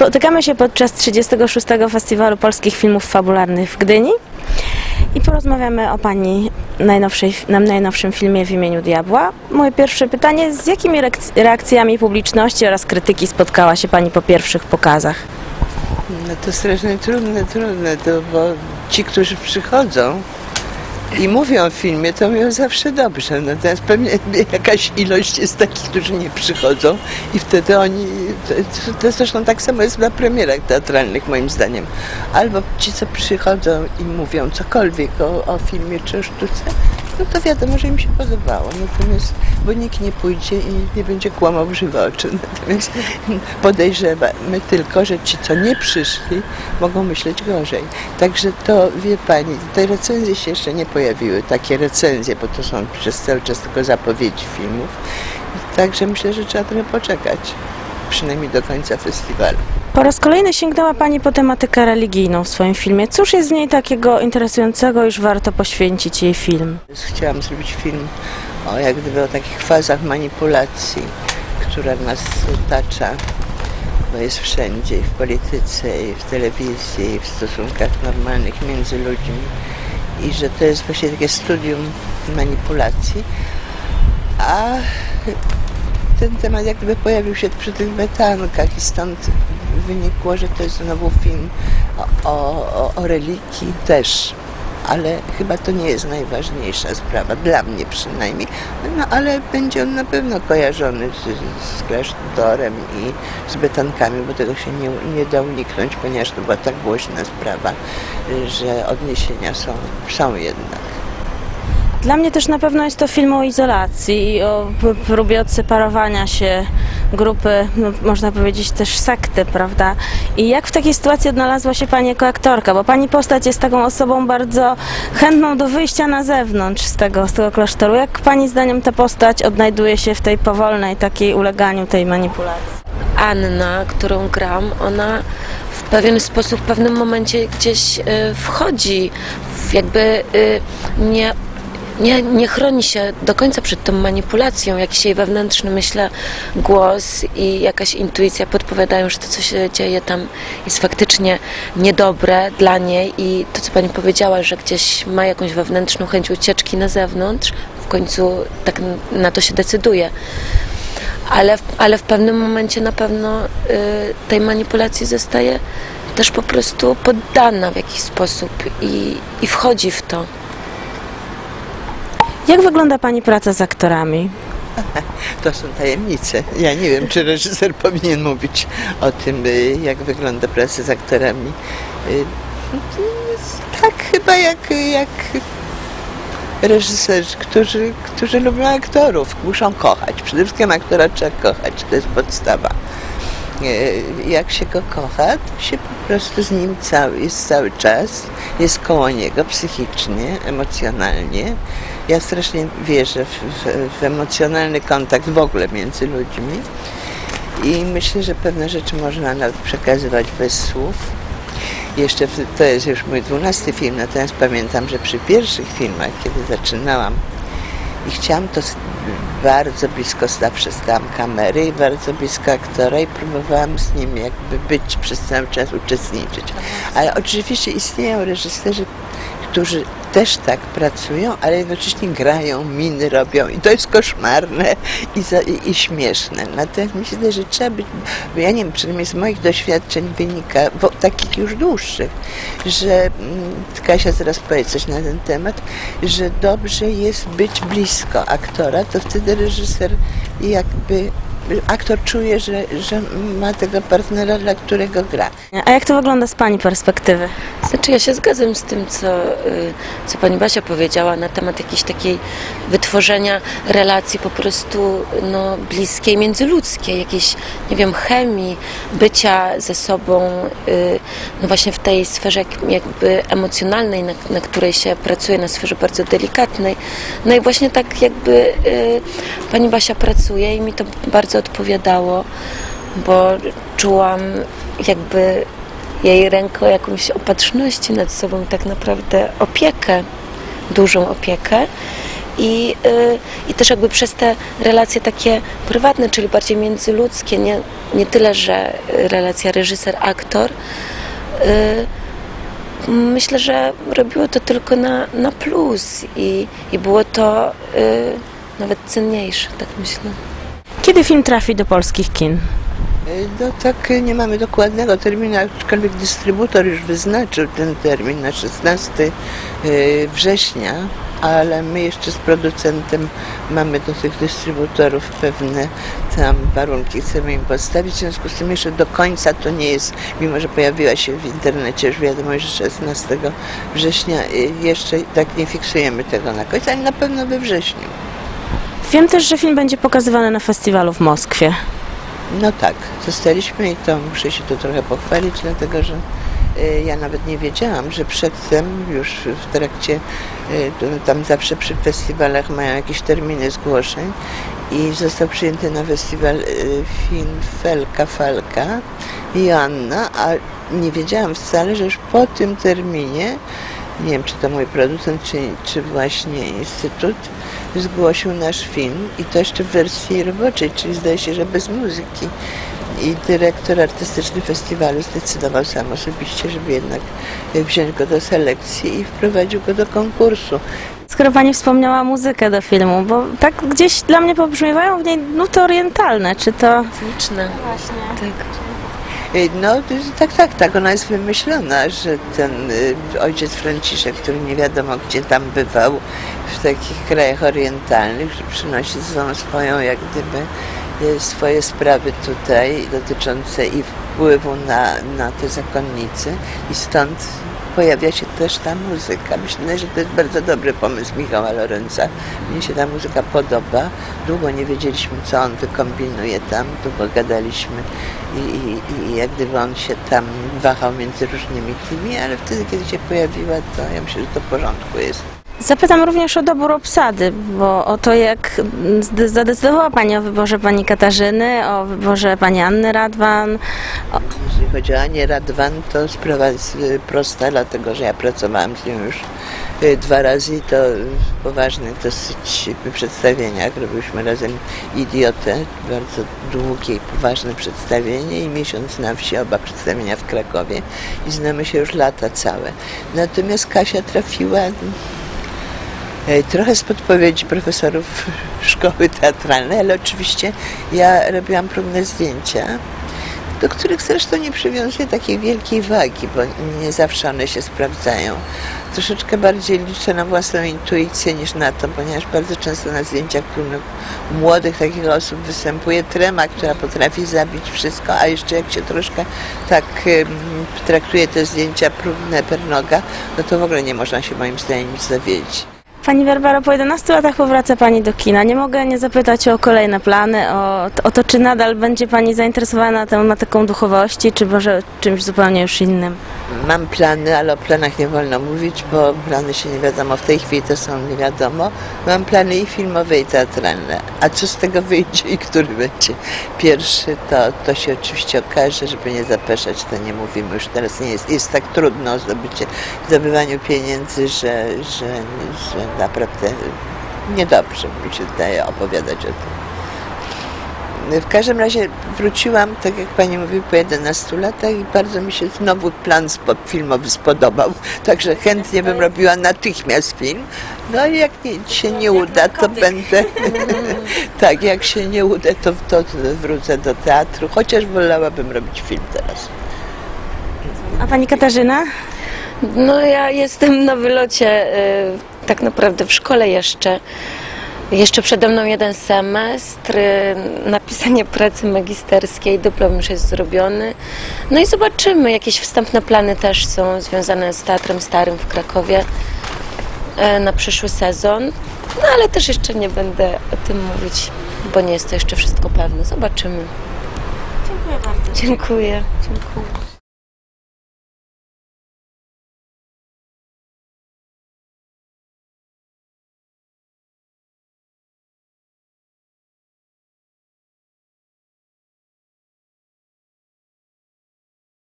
Spotykamy się podczas 36. Festiwalu Polskich Filmów Fabularnych w Gdyni i porozmawiamy o Pani najnowszym filmie W imieniu diabła. Moje pierwsze pytanie, z jakimi reakcjami publiczności oraz krytyki spotkała się Pani po pierwszych pokazach? No to strasznie trudne, bo ci, którzy przychodzą i mówią o filmie, to mówią zawsze dobrze. Natomiast pewnie jakaś ilość jest takich, którzy nie przychodzą i wtedy oni, to zresztą tak samo jest na premierach teatralnych moim zdaniem. Albo ci, co przychodzą i mówią cokolwiek o filmie czy o sztuce, no to wiadomo, że im się podobało. Natomiast, bo nikt nie pójdzie i nie będzie kłamał w żywe oczy. Natomiast podejrzewamy tylko, że ci, co nie przyszli, mogą myśleć gorzej. Także to, wie Pani, te recenzje się jeszcze nie pojawiły, takie recenzje, bo to są przez cały czas tylko zapowiedzi filmów. Także myślę, że trzeba trochę poczekać, przynajmniej do końca festiwalu. Po raz kolejny sięgnęła Pani po tematykę religijną w swoim filmie. Cóż jest w niej takiego interesującego, iż warto poświęcić jej film? Chciałam zrobić film jak gdyby o takich fazach manipulacji, która nas otacza, bo jest wszędzie, i w polityce, i w telewizji, i w stosunkach normalnych między ludźmi. I że to jest właśnie takie studium manipulacji. A ten temat jak gdyby pojawił się przy tych wetankach i stąd wynikło, że to jest znowu film o religii też. Ale chyba to nie jest najważniejsza sprawa, dla mnie przynajmniej. No ale będzie on na pewno kojarzony z klasztorem i z betankami, bo tego się nie da uniknąć, ponieważ to była tak głośna sprawa, że odniesienia są jednak. Dla mnie też na pewno jest to film o izolacji i o próbie odseparowania się grupy, no, można powiedzieć też sekty, prawda? I jak w takiej sytuacji odnalazła się Pani jako aktorka? Bo Pani postać jest taką osobą bardzo chętną do wyjścia na zewnątrz z tego klasztoru. Jak Pani zdaniem ta postać odnajduje się w tej powolnej takiej uleganiu tej manipulacji? Anna, którą gram, ona w pewien sposób w pewnym momencie gdzieś wchodzi, jakby nie chroni się do końca przed tą manipulacją. Jakiś jej wewnętrzny, myślę, głos i jakaś intuicja podpowiadają, że to, co się dzieje tam, jest faktycznie niedobre dla niej i to, co Pani powiedziała, że gdzieś ma jakąś wewnętrzną chęć ucieczki na zewnątrz, w końcu tak na to się decyduje. Ale w pewnym momencie na pewno tej manipulacji zostaje też po prostu poddana w jakiś sposób i wchodzi w to. Jak wygląda Pani praca z aktorami? To są tajemnice. Ja nie wiem, czy reżyser powinien mówić o tym, jak wygląda praca z aktorami. Tak chyba jak reżyserzy, którzy lubią aktorów, muszą kochać. Przede wszystkim aktora trzeba kochać, to jest podstawa. Jak się go kocha, to się po prostu z nim jest cały czas, jest koło niego psychicznie, emocjonalnie. Ja strasznie wierzę w emocjonalny kontakt w ogóle między ludźmi i myślę, że pewne rzeczy można nawet przekazywać bez słów. Jeszcze to jest już mój 12. film, natomiast pamiętam, że przy pierwszych filmach, kiedy zaczynałam i chciałam to bardzo blisko przestałam kamery i bardzo blisko aktora i próbowałam z nim jakby być przez cały czas, uczestniczyć. Ale oczywiście istnieją reżyserzy, którzy też tak pracują, ale jednocześnie grają, miny robią i to jest koszmarne i śmieszne. Natomiast myślę, że trzeba być, bo ja nie wiem, przynajmniej z moich doświadczeń wynika, bo takich już dłuższych, że Kasia zaraz powie coś na ten temat, że dobrze jest być blisko aktora, to wtedy reżyser jakby aktor czuje, że ma tego partnera, dla którego gra. A jak to wygląda z Pani perspektywy? Znaczy ja się zgadzam z tym, co Pani Basia powiedziała na temat jakiejś takiej wytworzenia relacji po prostu bliskiej, międzyludzkiej, jakiejś, nie wiem, chemii, bycia ze sobą, właśnie w tej sferze jakby emocjonalnej, na której się pracuje, na sferze bardzo delikatnej. No i właśnie tak jakby Pani Basia pracuje i mi to bardzo odpowiadało, bo czułam jakby jej ręką jakąś opatrzności nad sobą, tak naprawdę opiekę, dużą opiekę i też jakby przez te relacje takie prywatne, czyli bardziej międzyludzkie, nie tyle, że relacja reżyser-aktor, myślę, że robiło to tylko na plus i było to nawet cenniejsze, tak myślę. Kiedy film trafi do polskich kin? No tak, nie mamy dokładnego terminu, aczkolwiek dystrybutor już wyznaczył ten termin na 16 września, ale my jeszcze z producentem mamy do tych dystrybutorów pewne tam warunki, chcemy im postawić, w związku z tym jeszcze do końca to nie jest, mimo że pojawiła się w internecie już wiadomość, że 16 września, jeszcze tak nie fiksujemy tego na końcu, ale na pewno we wrześniu. Wiem też, że film będzie pokazywany na festiwalu w Moskwie. No tak, zostaliśmy i to muszę się tu trochę pochwalić, dlatego że ja nawet nie wiedziałam, że przedtem już w trakcie, tam zawsze przy festiwalach mają jakieś terminy zgłoszeń i został przyjęty na festiwal film Falka i Joanna, a nie wiedziałam wcale, że już po tym terminie, nie wiem czy to mój producent, czy właśnie Instytut, zgłosił nasz film i to jeszcze w wersji roboczej, czyli zdaje się, że bez muzyki. I dyrektor artystyczny festiwalu zdecydował sam osobiście, żeby jednak wziąć go do selekcji i wprowadził go do konkursu. Skoro pani wspomniała muzykę do filmu, bo tak gdzieś dla mnie pobrzmiewają w niej nuty orientalne, czy to... Liczne. Właśnie. Tak. No tak, ona jest wymyślona, że ten ojciec Franciszek, który nie wiadomo gdzie tam bywał w takich krajach orientalnych, że przynosi ze sobą swoją jak gdyby swoje sprawy tutaj dotyczące i wpływu na te zakonnice i stąd pojawia się też ta muzyka. Myślę, że to jest bardzo dobry pomysł Michała Lorenza. Mnie się ta muzyka podoba. Długo nie wiedzieliśmy, co on wykombinuje tam. Długo gadaliśmy i jak gdyby on się tam wahał między różnymi tymi, ale wtedy, kiedy się pojawiła, to ja myślę, że to w porządku jest. Zapytam również o dobór obsady, bo o to, jak zadecydowała pani o wyborze pani Katarzyny, o wyborze pani Anny Radwan. Jeśli chodzi o Anię Radwan, to sprawa jest prosta, dlatego że ja pracowałam z nią już 2 razy i to w poważnych dosyć przedstawieniach. Robiliśmy razem Idiotę, bardzo długie i poważne przedstawienie i Miesiąc na wsi, oba przedstawienia w Krakowie i znamy się już lata całe. Natomiast Kasia trafiła trochę z podpowiedzi profesorów szkoły teatralnej, ale oczywiście ja robiłam próbne zdjęcia, do których zresztą nie przywiązuję takiej wielkiej wagi, bo nie zawsze one się sprawdzają. Troszeczkę bardziej liczę na własną intuicję niż na to, ponieważ bardzo często na zdjęciach u młodych takich osób występuje trema, która potrafi zabić wszystko, a jeszcze jak się troszkę tak traktuje te zdjęcia próbne per noga, no to w ogóle nie można się moim zdaniem nic dowiedzieć. Pani Barbaro, po 11 latach powraca pani do kina. Nie mogę nie zapytać o kolejne plany, o to, czy nadal będzie pani zainteresowana tematyką duchowości, czy może czymś zupełnie już innym. Mam plany, ale o planach nie wolno mówić, bo plany się nie wiadomo, w tej chwili to są nie wiadomo. Mam plany i filmowe, i teatralne. A co z tego wyjdzie i który będzie pierwszy, to się oczywiście okaże, żeby nie zapeszać, to nie mówimy już teraz. Nie jest tak trudno o zdobywaniu pieniędzy, że naprawdę niedobrze mi się daje opowiadać o tym. W każdym razie wróciłam, tak jak pani mówi, po 11 latach i bardzo mi się znowu plan filmowy spodobał. Także chętnie bym robiła natychmiast film. No i jak się nie uda, to będę... Tak, jak się nie uda, to wrócę do teatru, chociaż wolałabym robić film teraz. A pani Katarzyna? No ja jestem na wylocie tak naprawdę w szkole jeszcze. Jeszcze przede mną 1 semestr, napisanie pracy magisterskiej, dyplom już jest zrobiony. No i zobaczymy, jakieś wstępne plany też są związane z Teatrem Starym w Krakowie na przyszły sezon. No ale też jeszcze nie będę o tym mówić, bo nie jest to jeszcze wszystko pewne. Zobaczymy. Dziękuję bardzo. Dziękuję.